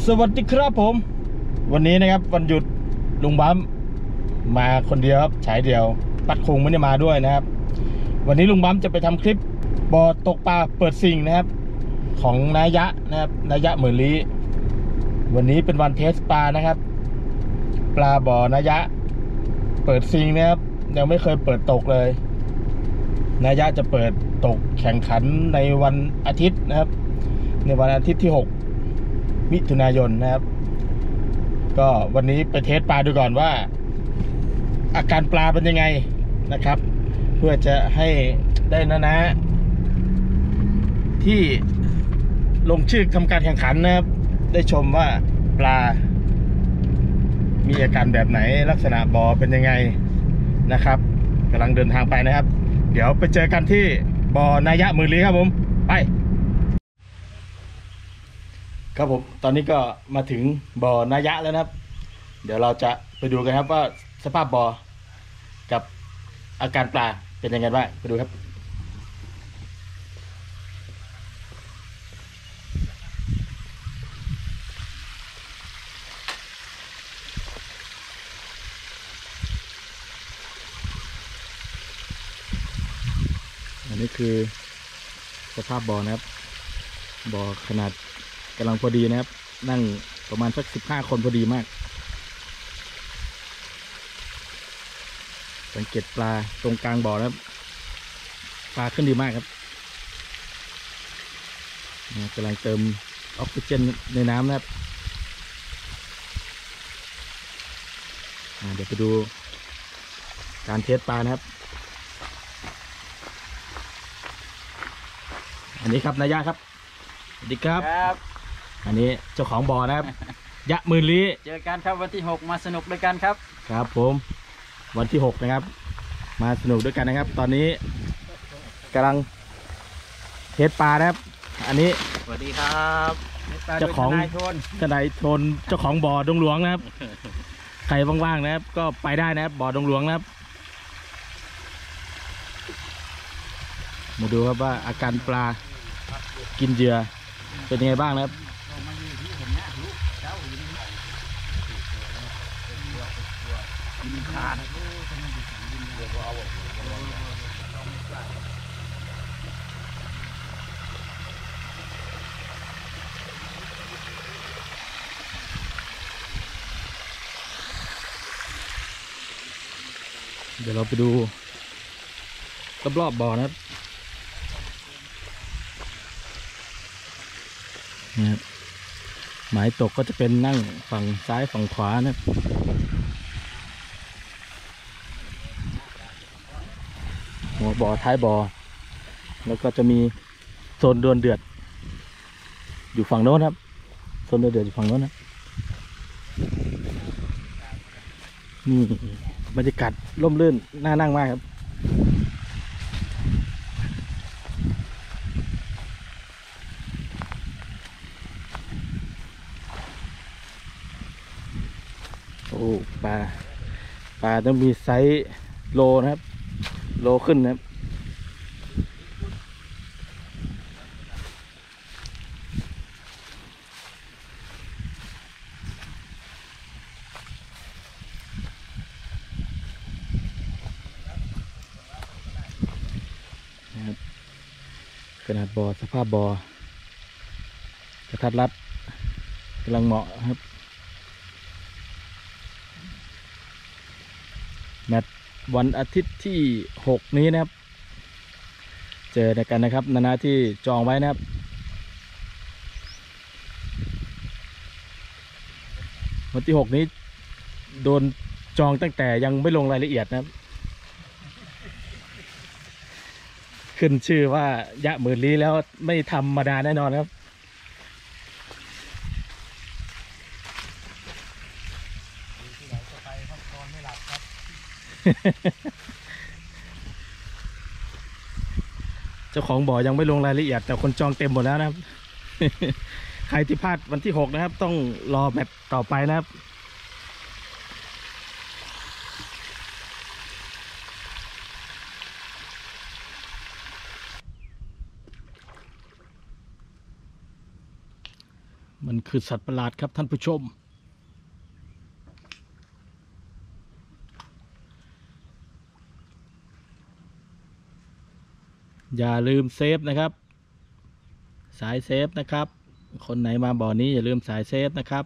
สวัสดีครับผมวันนี้นะครับวันหยุดลุงบั๊มมาคนเดียวครับฉายเดียวปัดคงไม่ได้มาด้วยนะครับวันนี้ลุงบั๊มจะไปทำคลิปบ่อตกปลาเปิดซิงนะครับของนายะนะครับนายะเหมือนลี้วันนี้เป็นวันเทสปลานะครับปลาบ่อนายะเปิดซิงนะครับยังไม่เคยเปิดตกเลยนายะจะเปิดตกแข่งขันในวันอาทิตย์นะครับในวันอาทิตย์ที่6มิถุนายนนะครับก็วันนี้ไปเทสปลาดูก่อนว่าอาการปลาเป็นยังไงนะครับเพื่อจะให้ได้นะที่ลงชื่อทำการแข่งขันนะครับได้ชมว่าปลามีอาการแบบไหนลักษณะบ่อเป็นยังไงนะครับกำลังเดินทางไปนะครับเดี๋ยวไปเจอกันที่บ่อนายะมือลีครับผมไปครับผมตอนนี้ก็มาถึงบ่อนายะแล้วนะครับเดี๋ยวเราจะไปดูกันครับว่าสภาพบ่อกับอาการปลาเป็นยังไงบ้างไปดูครับอันนี้คือสภาพบ่อนะครับบ่อขนาดกำลังพอดีนะครับนั่งประมาณสัก15 คนพอดีมากสังเกตปลาตรงกลางบ่อนะครับปลาขึ้นดีมากครับกำลังเติมออกซิเจนในน้ำนะครับเดี๋ยวไปดูการเทสปลานะครับอันนี้ครับนายะครับสวัสดีครับอันนี้เจ้าของบ่อนะครับยะหมื่นลี้เจอกันครับวันที่6มาสนุกด้วยกันครับครับผมวันที่6นะครับมาสนุกด้วยกันนะครับตอนนี้กำลังเทสปลานะครับอันนี้สวัสดีครับเจ้าของทนายทนเจ้าของบ่อดงหลวงนะครับใครว่างๆนะครับก็ไปได้นะครับบ่อดงหลวงนะครับมาดูครับว่าอาการปลากินเหยื่อเป็นยังไงบ้างนะครับเดี๋ยวเราไปดูรอบๆบ่อนะครับนะครับหมายตกก็จะเป็นนั่งฝั่งซ้ายฝั่งขวานะครับหัวบ่อท้ายบ่อแล้วก็จะมีโซนดวลเดือดอยู่ฝั่งโน้นครับโซนดวลเดือดอยู่ฝั่งโน้นนะนี่บรรยากาศร่มรื่นน่านั่งมากครับโอ้ปลาต้องมีไซส์โลนะครับโลขึ้นนะครับขนาดบ่อสภาพบ่อกระทัดรัดกำลังเหมาะครับแมตช์วันอาทิตย์ที่6นี้นะครับเจอกันนะครับนาที่จองไว้นะครับวันที่6นี้โดนจองตั้งแต่ยังไม่ลงรายละเอียดนะครับขึ้นชื่อว่ายะหมื่นลี้แล้วไม่ธรรมดาแน่นอนครับเจ้าของบ่อยังไม่ลงรายละเอียดแต่คนจองเต็มหมดแล้วนะครับ ใครที่พลาดวันที่6นะครับต้องรอแมตช์ต่อไปนะครับมันคือสัตว์ประหลาดครับท่านผู้ชมอย่าลืมเซฟนะครับสายเซฟนะครับคนไหนมาบ่อนี้อย่าลืมสายเซฟนะครับ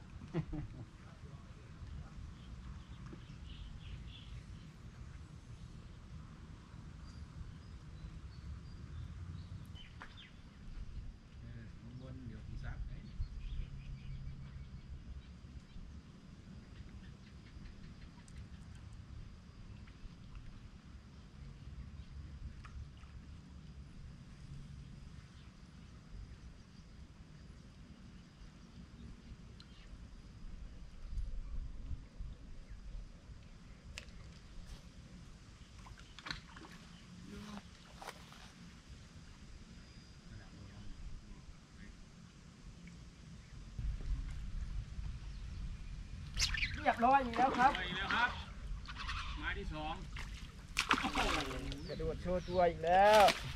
เรียบร้อยอีกแล้วครับไปแล้วครับมาที่สองกระโดดโชว์ตัวอีกแล้ว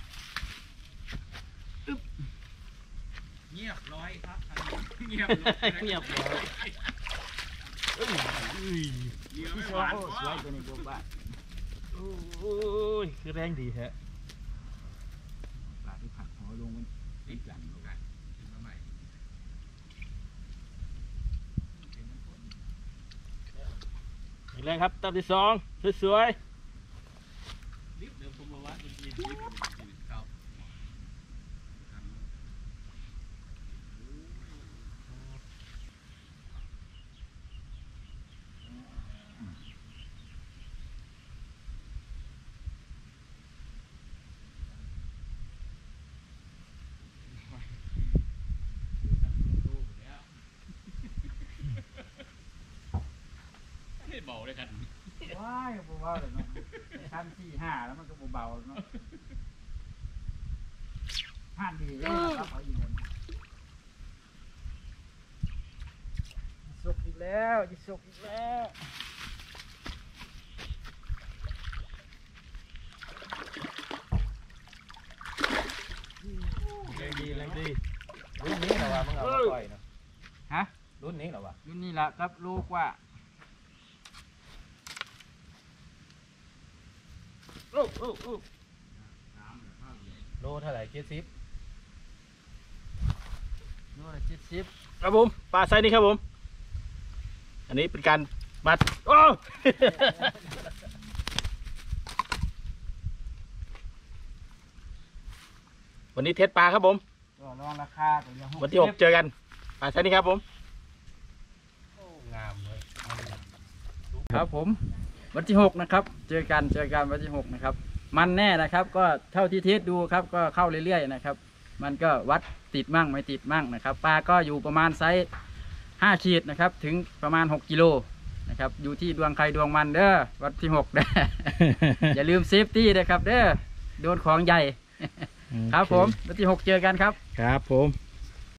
เงียบร้อยครับเงียบร้อยเงียบร้อยเงียบไม่สหวานวยตัวนี้บัวบาทโอ้ยคือแรงดีแท้ปลาที่ผักหัวลงมันติดหลังกันขึ้นมาใหม่แรงครับตับที่สองสวยลิฟต์เดี๋ยวผมมาวัดเป็นทีลิฟต์เป็นทีครับ ไม่เบาเลยกันว้ายบัวบาทเลยเนาะขั้นที่5แล้วมันก็เบาๆเนาะห่านดีเลยนะครับเอาอยู่บนสกอีกแล้วจะสกอีกแล้วๆแรงดีรุ่นนี้เหรอวะมึงเอามาปล่อยเนาะฮะรุ่นนี้เหรอวะรุ่นนี้ละครับลูกว่าโลเท่าไหร่70 นู่น70 ครับผมปลาไซส์นี้ครับผมอันนี้เป็นการมัดโอ้ วันนี้เทสปลาครับผมก็ลองราคาตัวเดียววันที่ 6 เจอกันปลาไซส์นี้ครับผมงามเลยครับผมวันที่6นะครับเจอกันวันที่6นะครับมันแน่นะครับก็เท่าที่เทสดูครับก็เข้าเรื่อยๆนะครับมันก็วัดติดมั่งไม่ติดมั่งนะครับปลาก็อยู่ประมาณไซส์5 ขีดนะครับถึงประมาณ6 กิโลนะครับอยู่ที่ดวงใครดวงมันเด้อวันที่6เด้อ อย่าลืมเซฟตี้นะครับเด้อโดนของใหญ่ ครับผมวันที่6เจอกันครับครับผม